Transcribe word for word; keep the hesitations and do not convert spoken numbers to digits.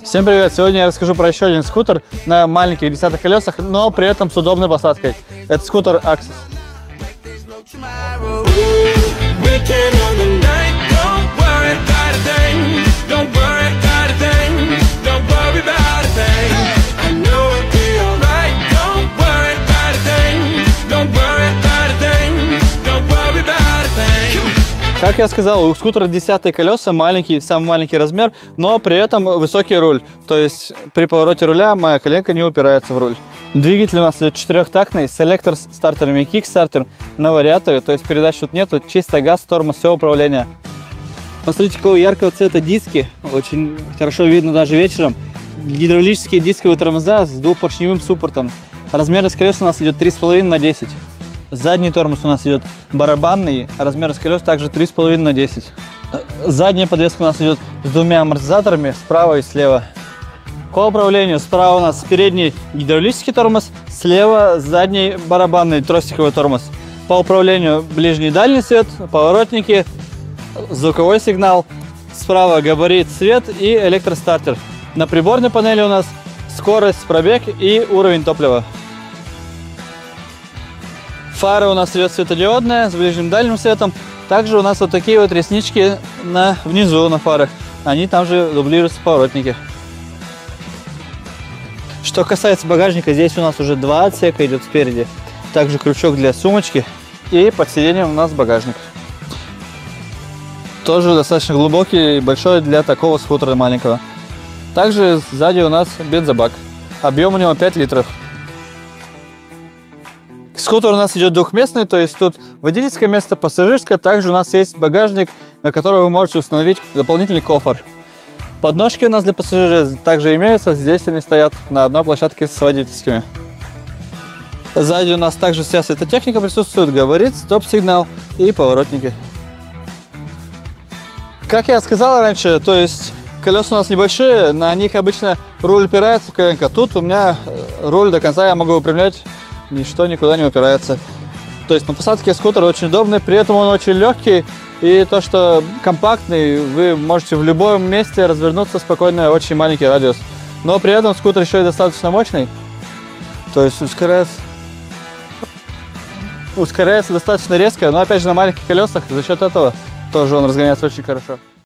Всем привет! Сегодня я расскажу про еще один скутер на маленьких десятых колесах, но при этом с удобной посадкой. Это скутер Axis. Как я сказал, у скутера десятые колеса, маленький, самый маленький размер, но при этом высокий руль. То есть при повороте руля моя коленка не упирается в руль. Двигатель у нас идет четырехтактный, с электростартерами и кикстартер на вариаторе, то есть передач тут нету, чисто газ, тормоз, все управление. Посмотрите, какого яркого цвета диски, очень хорошо видно даже вечером. Гидравлические дисковые тормоза с двухпоршневым суппортом. Размер колес у нас идет три с половиной на десять. Задний тормоз у нас идет барабанный, размер колес также три с половиной на десять. Задняя подвеска у нас идет с двумя амортизаторами, справа и слева. По управлению справа у нас передний гидравлический тормоз, слева задний барабанный тростиковый тормоз. По управлению ближний и дальний свет, поворотники, звуковой сигнал, справа габарит, свет и электростартер. На приборной панели у нас скорость, пробег и уровень топлива. Фара у нас идет светодиодная с ближним дальним светом. Также у нас вот такие вот реснички на, внизу на фарах. Они там же дублируются в поворотнике. Что касается багажника, здесь у нас уже два отсека идет спереди. Также крючок для сумочки. И под сиденьем у нас багажник. Тоже достаточно глубокий и большой для такого скутера маленького. Также сзади у нас бензобак. Объем у него пять литров. Скутер у нас идет двухместный, то есть тут водительское место, пассажирское. Также у нас есть багажник, на который вы можете установить дополнительный кофр. Подножки у нас для пассажира также имеются. Здесь они стоят на одной площадке с водительскими. Сзади у нас также вся светотехника присутствует, габарит, стоп-сигнал и поворотники. Как я сказал раньше, то есть колеса у нас небольшие, на них обычно руль упирается в коленка. Тут у меня руль до конца я могу выпрямлять. Ничто никуда не упирается. То есть на посадке скутер очень удобный, при этом он очень легкий. И то, что компактный, вы можете в любом месте развернуться спокойно, очень маленький радиус. Но при этом скутер еще и достаточно мощный. То есть ускоряется, ускоряется достаточно резко, но опять же на маленьких колесах, за счет этого тоже он разгоняется очень хорошо.